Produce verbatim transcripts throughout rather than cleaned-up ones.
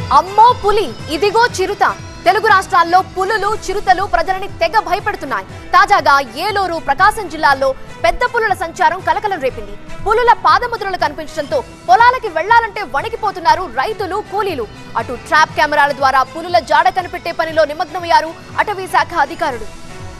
అమ్మో పులి ఇదిగో చిరుత తెలుగు రాష్ట్రాల్లో పులులు చిరుతలు ప్రజలని తెగ భయపెడుతున్నాయి. తాజాగా ఏలూరు ప్రకాశం జిల్లాల్లో పెద్ద పులుల సంచారం కలకలం రేపింది. పులుల పాదముద్రలు కనిపించడంతో పొలాలకి వెళ్లాలంటే వణికిపోతున్నారు రైతులు కూలీలు. అటు ట్రాప్ కెమెరాల ద్వారా పులుల జాడ కనిపెట్టే పనిలో నిమగ్నమయ్యారు అటవీ శాఖ అధికారులు.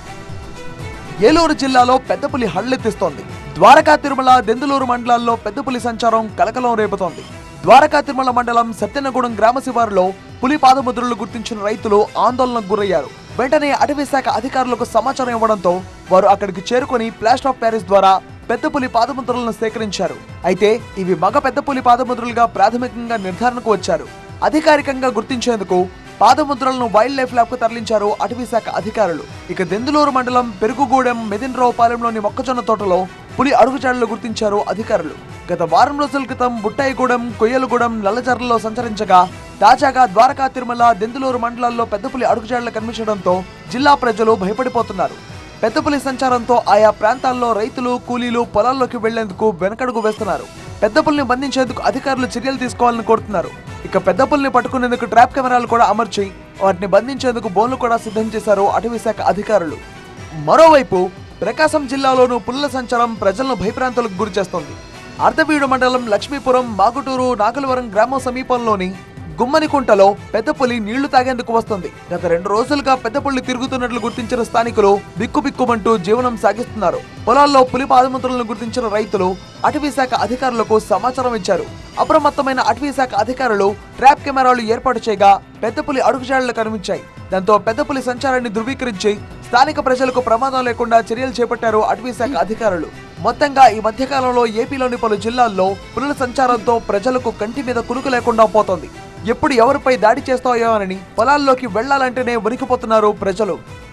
ఏలూరు జిల్లాలో పెద్ద పులి హళ్లెత్తిస్తోంది. ద్వారకా తిరుమల దెందులూరు మండలాల్లో పెద్ద పులి సంచారం కలకలం రేపుతోంది. ద్వారకా తిరుమల మండలం సత్యనగూడెం గ్రామ శివారులో పులి పాదముద్రలు గుర్తించిన రైతులు ఆందోళనకు గురయ్యారు. వెంటనే అటవీ శాఖ అధికారులకు సమాచారం ఇవ్వడంతో వారు అక్కడికి చేరుకుని ప్లాస్టర్ ఆఫ్ ప్యారిస్ ద్వారా పెద్ద పులి పాదముద్రలను సేకరించారు. అయితే ఇవి మగ పెద్ద పులి పాదముద్రలుగా ప్రాథమికంగా నిర్ధారణకు వచ్చారు. అధికారికంగా గుర్తించేందుకు పాదముద్రలను వైల్డ్ లైఫ్ ల్యాబ్ కు తరలించారు అటవీ శాఖ అధికారులు. ఇక దెందులూరు మండలం పెరుగుగూడెం మెదిన్రావు పాలెంలోని మొక్కజొన్న తోటలో పులి అడుగుజాడలు గుర్తించారు అధికారులు. గత వారం రోజుల క్రితం బుట్టాయిగూడెం, కొయ్యలగూడెం, నల్లజర్లలో సంచరించగా తాజాగా ద్వారకా తిరుమల దెందులూరు మండలాల్లో పెద్ద పులి అడుగుజాడలు కనిపించడంతో జిల్లా ప్రజలు భయపడిపోతున్నారు. పెద్ద పులి సంచారంతో ఆయా ప్రాంతాల్లో రైతులు కూలీలు పొలాల్లోకి వెళ్లేందుకు వెనకడుగు వేస్తున్నారు. పెద్ద పులిని బంధించేందుకు అధికారులు చర్యలు తీసుకోవాలని కోరుతున్నారు. ఇక పెద్ద పులిని పట్టుకునేందుకు ట్రాప్ కెమెరాలు కూడా అమర్చి వాటిని బంధించేందుకు బోన్లు కూడా సిద్ధం చేశారు అటవీ శాఖ అధికారులు. మరోవైపు ప్రకాశం జిల్లాలోనూ పులుల సంచారం ప్రజలను భయభ్రాంతులకు గురి చేస్తోంది. అర్ధవీడు మండలం లక్ష్మీపురం, మాగుటూరు, నాగలవరం గ్రామం సమీపంలోని గుమ్మనికుంటలో పెద్ద పులి నీళ్లు తాగేందుకు వస్తుంది. గత రెండు రోజులుగా పెద్ద పులి తిరుగుతున్నట్లు గుర్తించిన స్థానికులు బిక్కుబిక్కుమంటూ జీవనం సాగిస్తున్నారు. పొలాల్లో పులి పాదముద్రలను గుర్తించిన రైతులు అటవీ శాఖ అధికారులకు సమాచారం ఇచ్చారు. అప్రమత్తమైన అటవీ శాఖ అధికారులు ట్రాప్ కెమెరాలు ఏర్పాటు చేయగా పెద్ద పులి అడుగుజాడలు కనిపించాయి. దాంతో పెద్ద పులి సంచారాన్ని ధృవీకరించి స్థానిక ప్రజలకు ప్రమాదం లేకుండా చర్యలు చేపట్టారు అటవీ శాఖ అధికారులు. మొత్తంగా ఈ మధ్యకాలంలో ఏపీలోని పలు జిల్లాల్లో పులుల సంచారంతో ప్రజలకు కంటి మీద కునుకు లేకుండా పోతోంది. ఎప్పుడు ఎవరిపై దాడి చేస్తాయోనని పొలాల్లోకి వెళ్లాలంటేనే వణికిపోతున్నారు ప్రజలు.